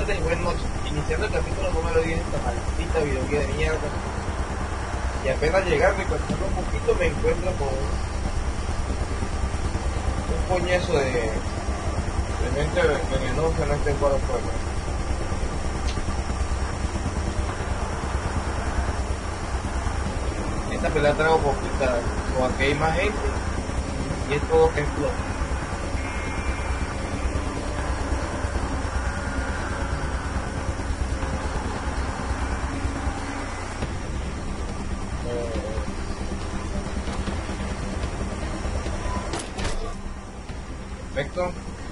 tardes y buenas noches. Iniciando el capítulo número 10 de esta maldita videoguía de mierda. Y apenas llegar, recostando un poquito, me encuentro con un coñazo de mente venenosa en este juego. Esta pelea traigo complicada, como aquí hay más gente y es todo que explota. Perfecto.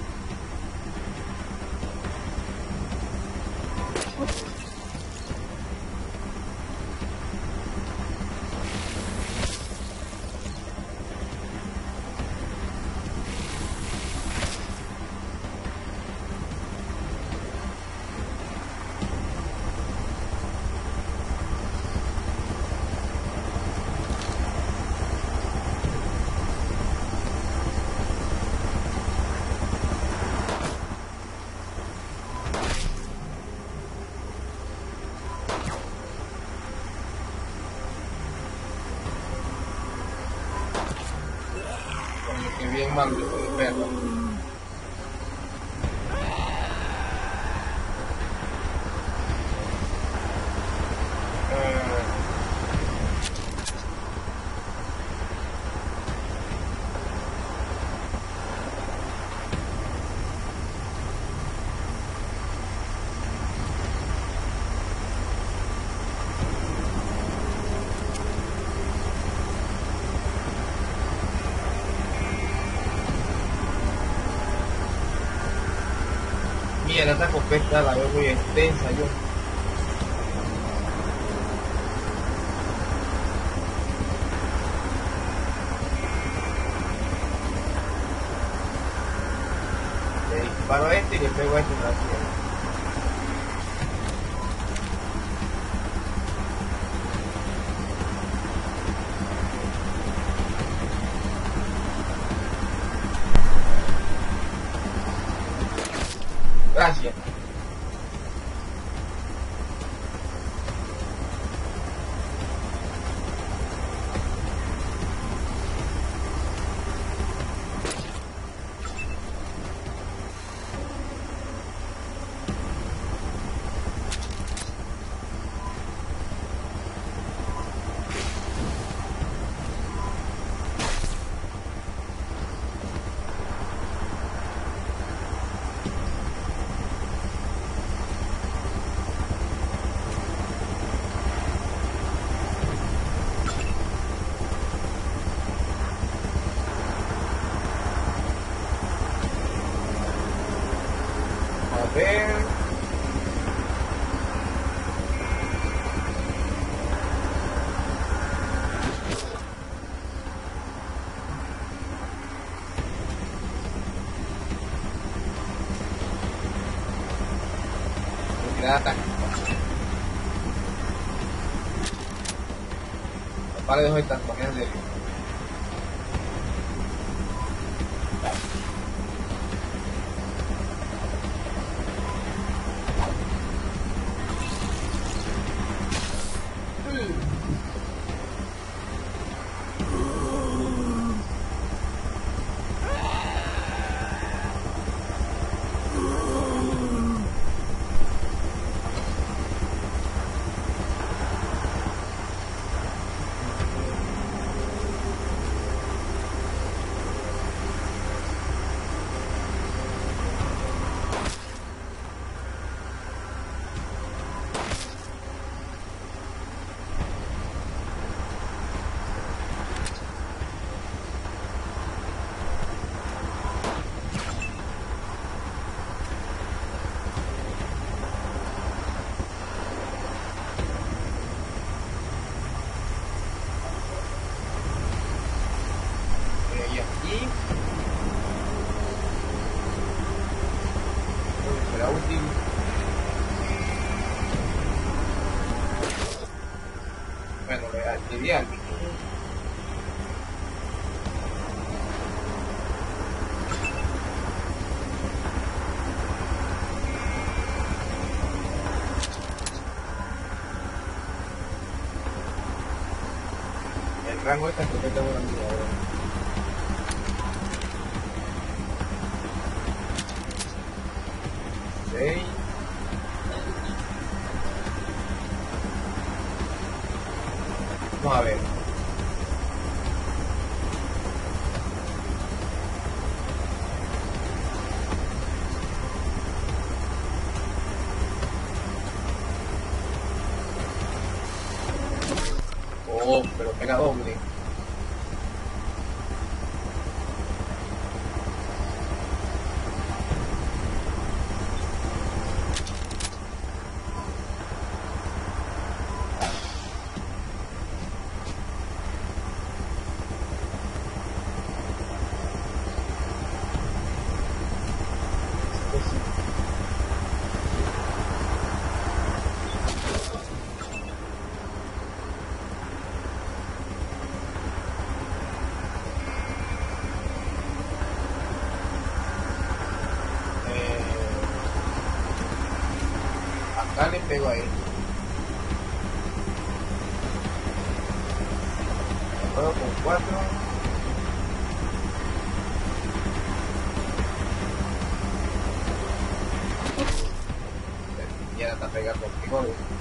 Que bien mal de perro. Mira, esta copeta la veo muy extensa yo. Le disparo a este y le pego a este también. Gracias. A ver. Ataque. Para de estas páginas de será útil. Bueno, le adquirí algo. rango esta que tengo una mía ahora. Seis. Vamos a ver. Oh, pero pega doble. Acá le pego ahí. Juego con 4. Ya está pegando contigo.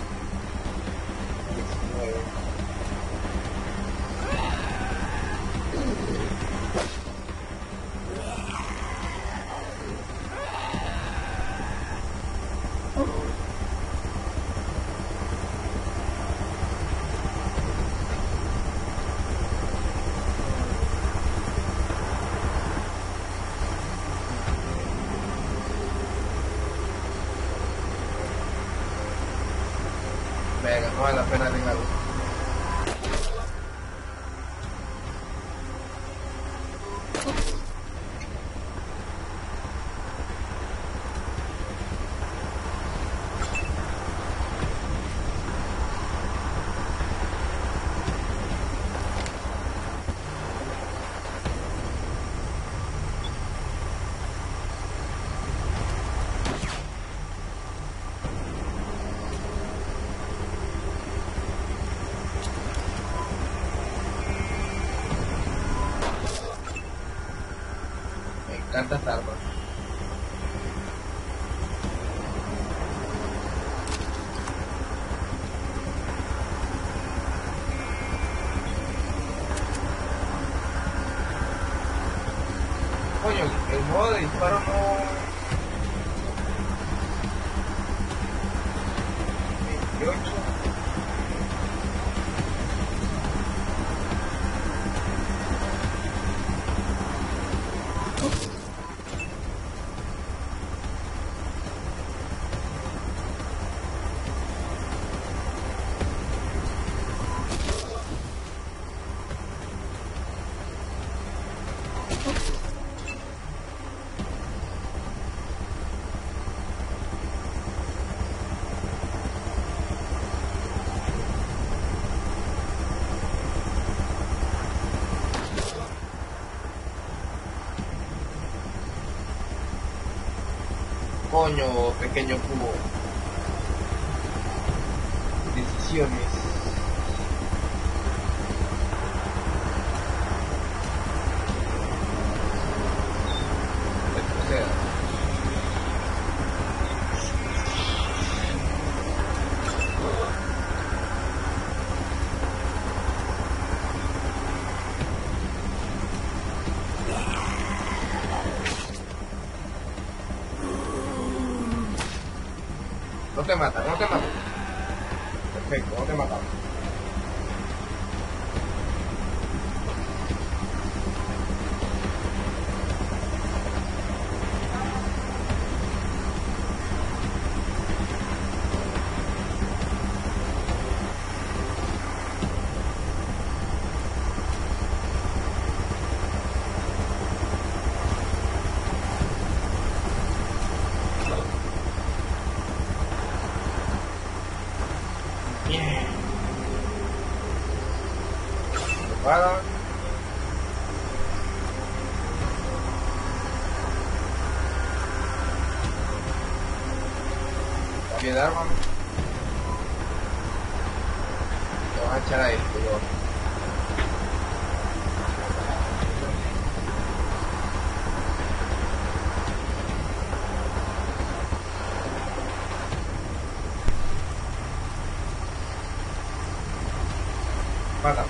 19. Venga, no vale la pena arriesgarlo. Me encanta esta arma. Coño, el modo de disparo no... 28. Coño, pequeño cubo. Decisiones. Retroceda. No te mata, no te mata. Perfecto, no te matamos. Bien. Prepara. Cambio de arma. Te vas a echar a esto, yo. Mátame.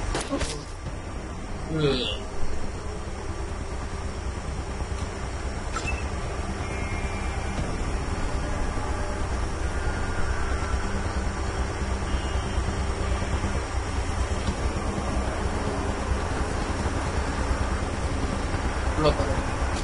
Explótalo.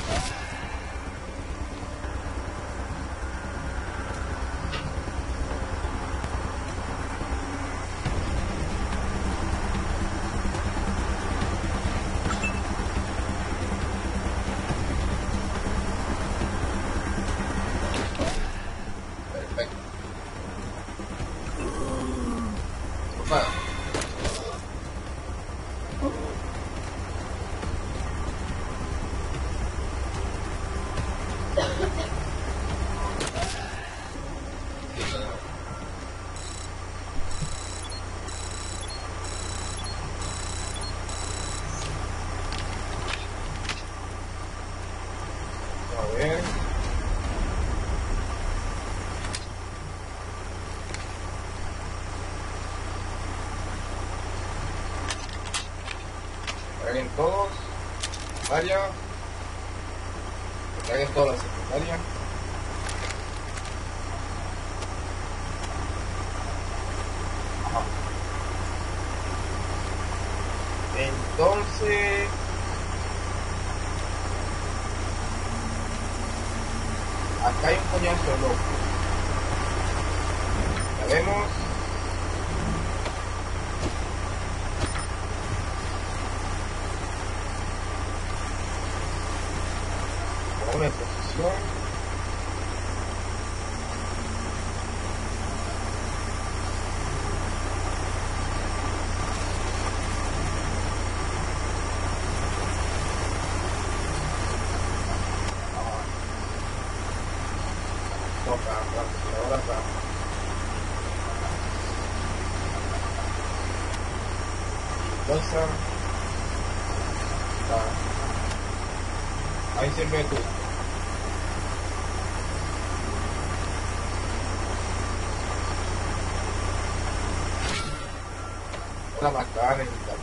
Perfecto. Opa. A ver. Traigan todos. Secundaria. Traigan todas las secundarias. Entonces, acá hay un coñazo de loco. Ya vemos. Una posición. Toca, ahora está. Entonces, ahí sirve tú. La más que va a necesitar.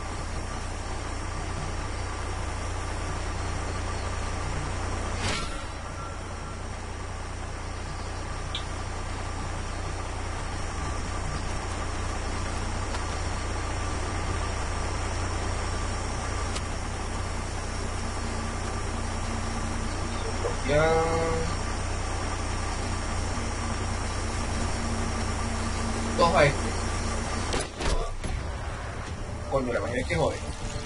Ya. Dos a este. Coño, la imaginé que jode.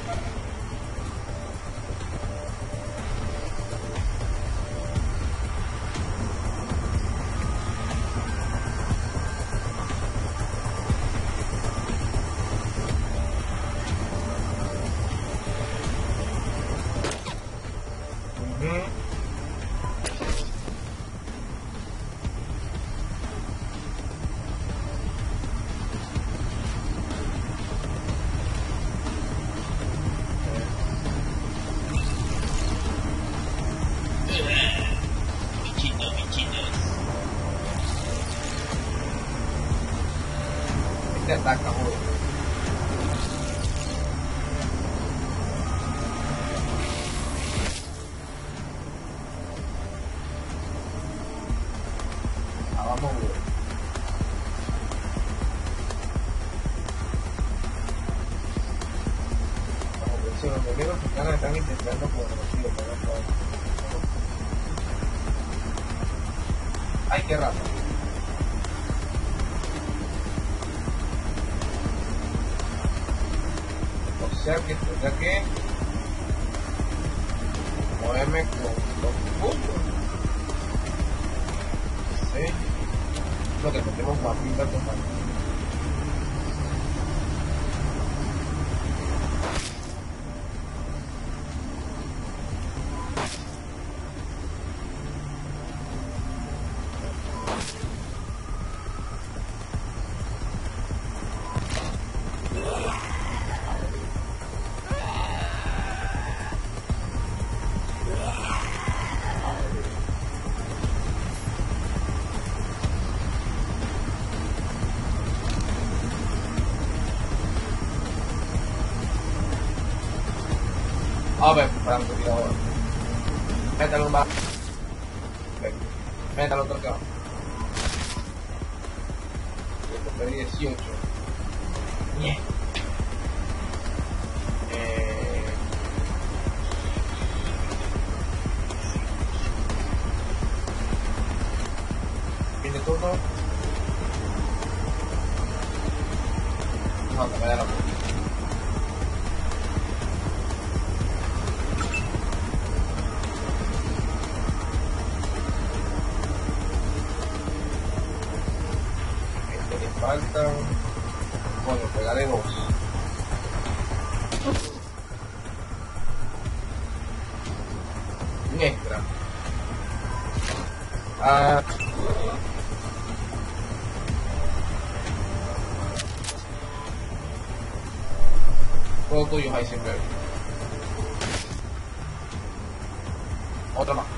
Este ataca, joder. Vamos, joder. Vamos, si los enemigos están intentando por el motivo, ay, qué raro. O sea que tendrá que moverme con los puntos. Sí. Lo que tenemos mapita total. a ver, francotirador. Métale un bajo. Métale otro acá. 18. Bien. Viene todo. No, que me da la puta. Faltan, bueno, pegaré dos. Un extra. Todo tuyo, Heisenberg. Otra más.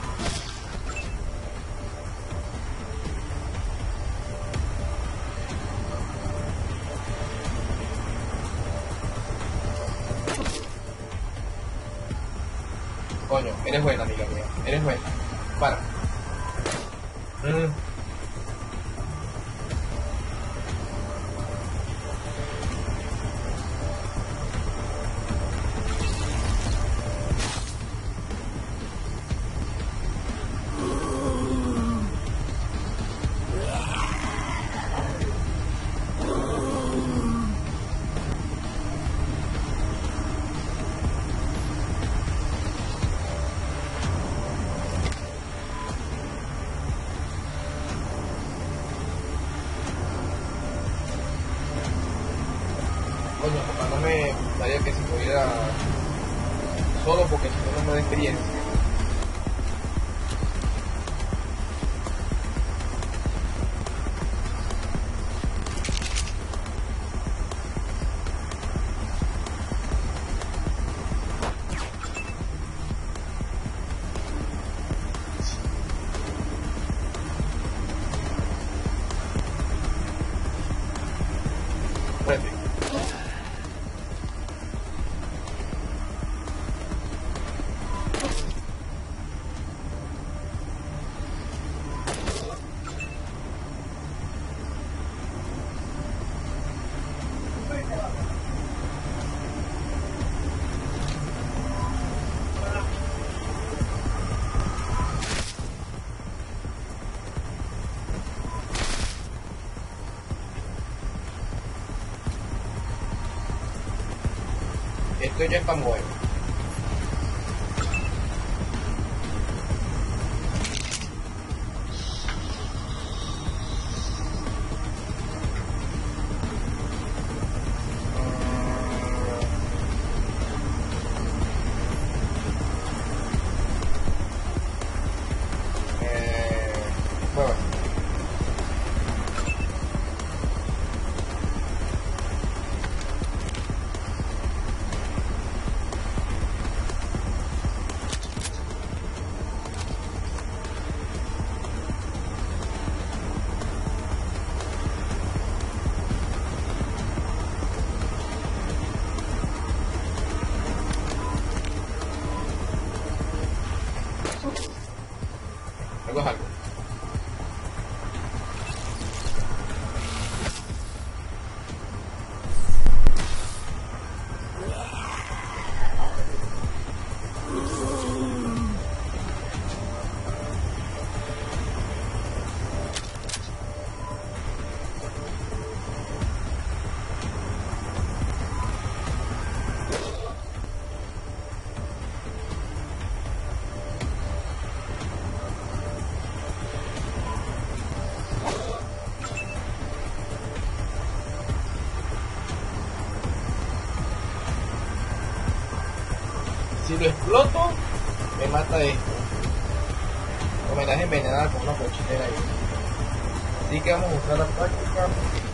Coño, eres buena, amiga mía. Eres buena. Para. Coño, papá, no me gustaría que se pudiera solo porque si no, no me da experiencia. Vete. Esto ya está nuevo. Bueno. Algo es algo. Si lo exploto, me mata esto. O me das envenenada con una cochinera ahí. Así que vamos a usar la práctica.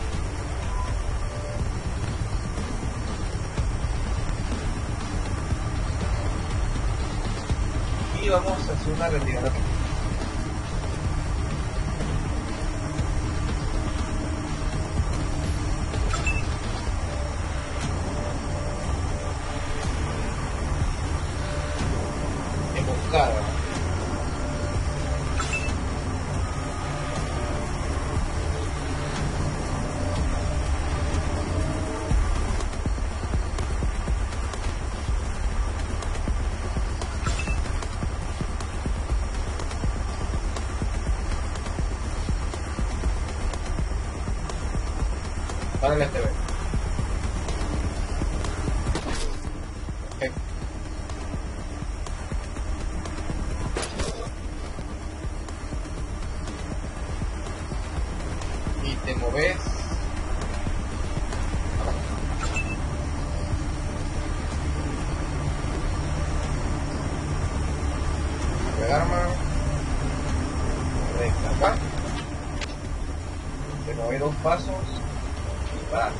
Y vamos a hacer una retirada. Para el STV. Ok. Y te moves. Arma. Recta acá. Te mueves 2 pasos. Y va.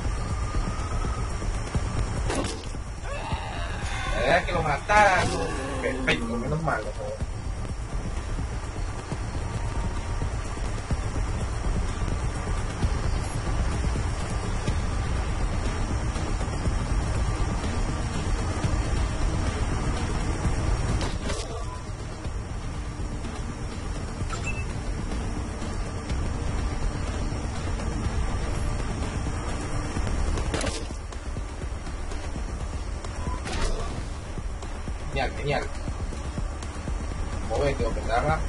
La verdad es que lo mataron. Perfecto, menos mal. Genial, genial. Movete o petarla.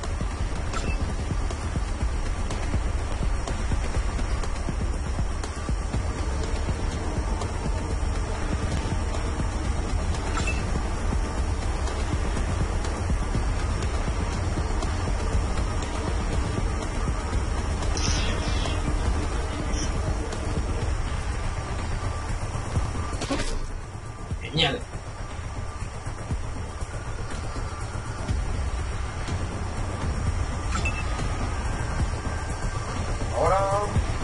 Genial. Ahora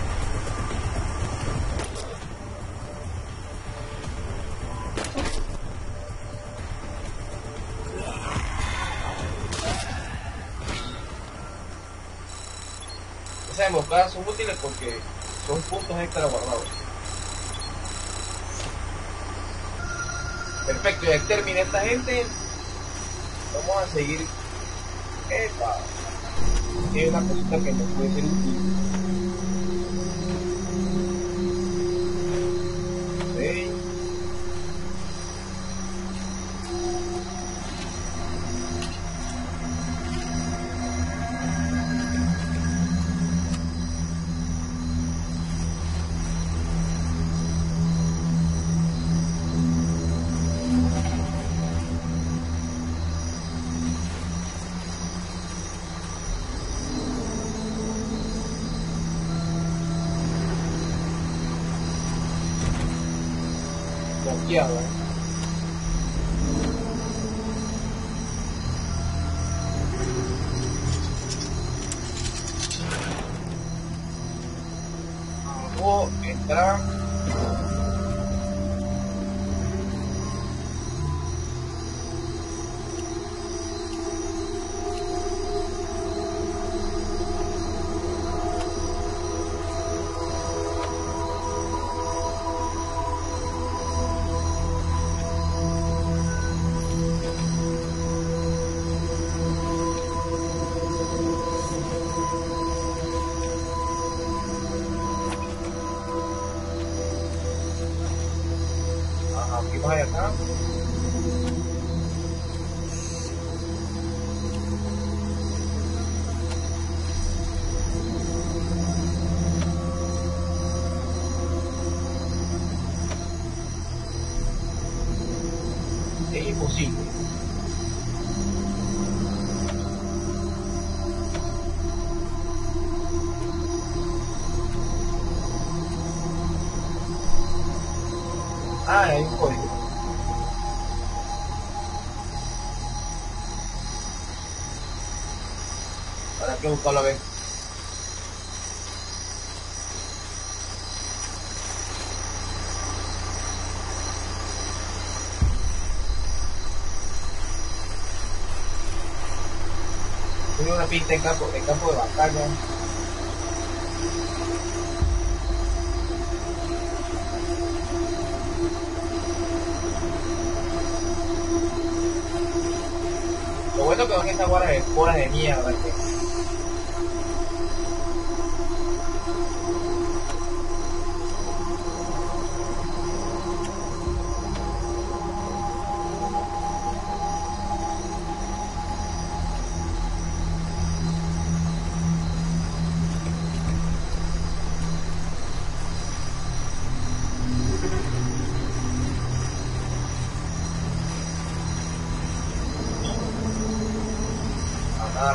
esas emboscadas son útiles porque son puntos extra guardados. Perfecto, ya terminé esta gente. Vamos a seguir. Epa. Hay una cosita que nos puede ser útil. Okay. Bloqueado, Luego entrar. Aquí vas acá. Es imposible. Ah, hay un código. Ahora hay que buscarlo a ver. Tiene una pista en campo de batalla. Lo bueno que van estas bolas de mierda.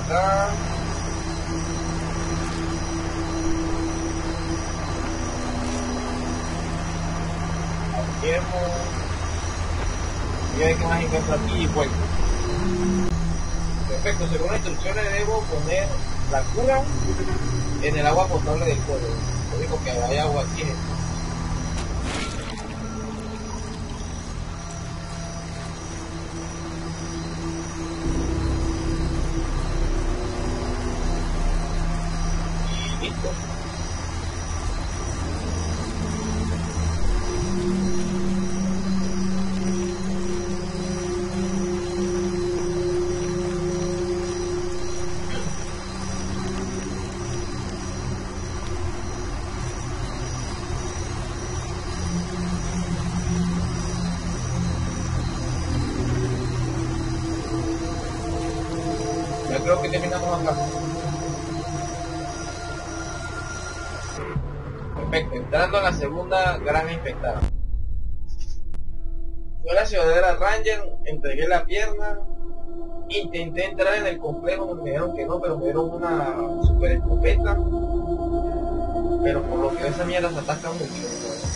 acá. Abrimos. Y a ver qué más encuentro aquí y vuelvo. Perfecto, según las instrucciones debo poner la cura en el agua potable del pueblo. Lo único que hay agua aquí es esto. Y listo. Ya creo que terminamos acá. Perfecto, entrando a la segunda granja infectada. Fui a la ciudadela Ranger, entregué la pierna, intenté entrar en el complejo, me dijeron que no, pero me dieron una super escopeta. Pero por lo que esa mierda se ataca mucho.